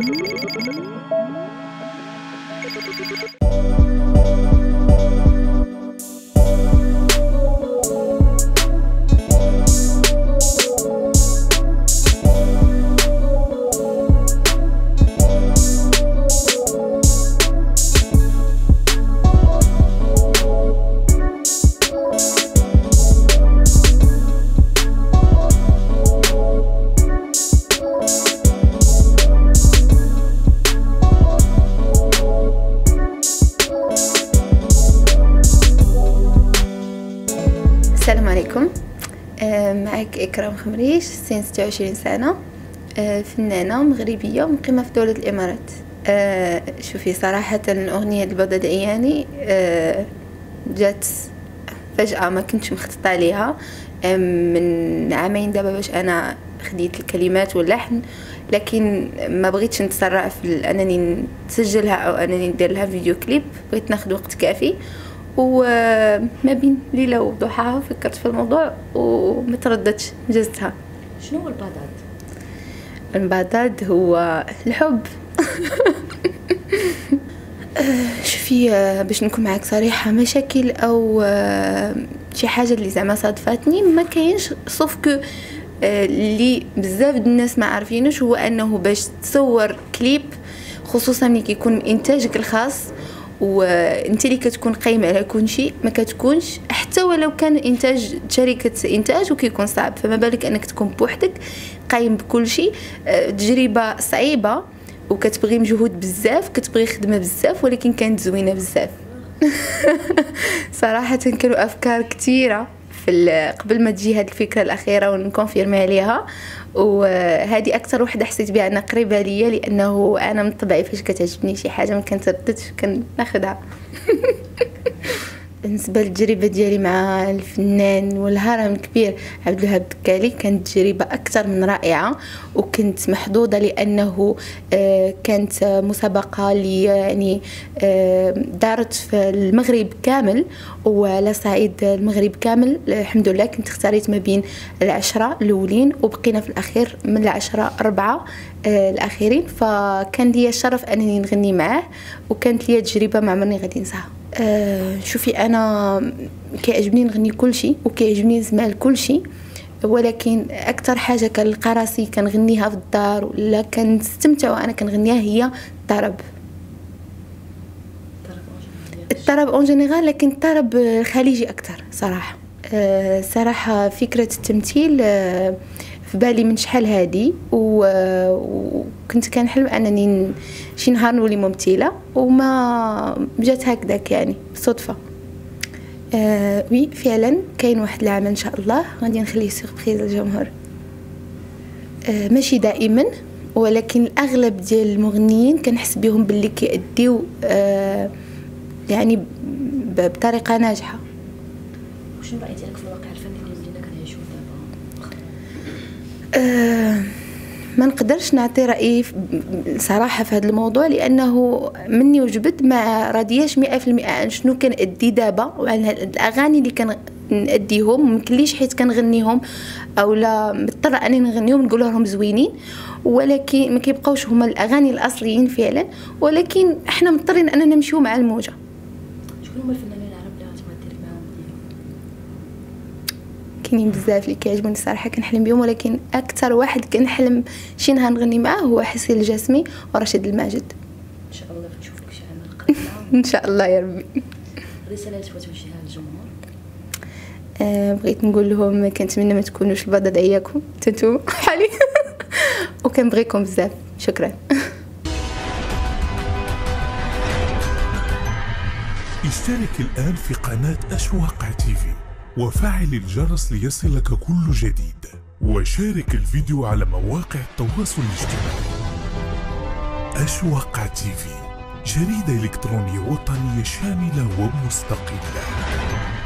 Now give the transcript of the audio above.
السلام عليكم. معك إكرام خمريش، سن 26 سنة، فنانة مغربية مقيمة في دولة الإمارات. شوفي صراحة الأغنية البدد عياني جات فجأة، ما كنتش مخططة ليها. من عامين دابا باش أنا خديت الكلمات واللحن، لكن ما بغيتش نتسرع في أنني نسجلها أو أنني ندير لها فيديو كليب. بغيت ناخد وقت كافي، وما بين ليلة وضحاها فكرت في الموضوع وما ترددتش، نجزتها. شنو هو البدد؟ البدد هو الحب. شوفي، باش نكون معاك صريحة، مشاكل او شي حاجه اللي زعما صادفاتني ما كاينش، صوف كو اللي بزاف الناس ما عارفينش هو انه باش تصور كليب، خصوصا ملي كيكون انتاجك الخاص وانت اللي كتكون قايمه على كل شيء، ما كتكونش حتى ولو كان انتاج شركه انتاج وكيكون صعب، فما بالك انك تكون بوحدك قايم بكل شيء. تجربه صعيبه وكتبغي مجهود بزاف، كتبغي خدمه بزاف، ولكن كانت زوينه بزاف. صراحه كانوا افكار كثيره في قبل ما تجي هاد الفكره الاخيره ونكونفيرمي عليها، وهذه اكثر وحده حسيت بها انا قريبه ليا، لانه انا من طبعي فاش كتعجبني شي حاجه ما كنترددش كناخذها. بالنسبه للتجربه ديالي مع الفنان والهرم الكبير عبد الوهاب الدكالي، كانت تجربه اكثر من رائعه، وكنت محظوظه لانه كانت مسابقه اللي يعني دارت في المغرب كامل وعلى صعيد المغرب كامل. الحمد لله كنت اختاريت ما بين 10 الاولين، وبقينا في الاخير من 10 4 الاخيرين، فكان لي الشرف انني نغني معاه، وكانت لي تجربه ما عمرني غادي ننساها. شوفي، انا كيعجبني نغني كل شيء وكيعجبني نسمع لكل شيء، ولكن اكثر حاجه كنلقى راسي كنغنيها في الدار ولا كنستمتع وانا كنغنيها هي الطرب اون جينيرال، لكن الطرب الخليجي اكثر صراحه. صراحه فكره التمثيل في بالي من شحال هادي، وكنت كنحلم انني شي نهار نولي ممثله، وما جات هكذاك يعني بالصدفه. وي فعلا كاين واحد العمل ان شاء الله غادي نخليه سيربريز للجمهور، ماشي دائما، ولكن الاغلب ديال المغنيين كنحس بهم باللي كيأديو يعني بطريقه ناجحه. وشنو الراي ديالك في الواقع الفني اللي ولينا كنعيشوه دابا؟ ما نقدرش نعطي رايي صراحه في هذا الموضوع، لانه مني وجبد ما راضياش 100% عن شنو كنأدي دابا، وعن الاغاني اللي كنأديهم. ممكنليش حيت كنغنيهم او لا مضطره اني نغنيهم نقول لهم زوينين، ولكن ما كيبقاوش هما الاغاني الاصليين فعلا، ولكن احنا مضطرين اننا نمشيو مع الموجه. شكون هما الفنانين العرب اللي غتبغي ديري معاهم فيديو؟ كاينين بزاف اللي كيعجبوني الصراحه كنحلم بهم، ولكن اكثر واحد كنحلم شي نهار نغني معاه هو حسين الجاسمي ورشيد الماجد. ان شاء الله نشوف لك شي عمل قريب. ان شاء الله يا ربي. رساله اللي توجهها للجمهور؟ بغيت نقول لهم كنتمنى ما تكونوش البدد عياكم نتوما بحالي. وكنبغيكم بزاف. شكرا. اشترك الآن في قناة أشواق تيفي وفعل الجرس ليصلك كل جديد، وشارك الفيديو على مواقع التواصل الاجتماعي. أشواق تيفي، جريدة إلكترونية وطنية شاملة ومستقلة.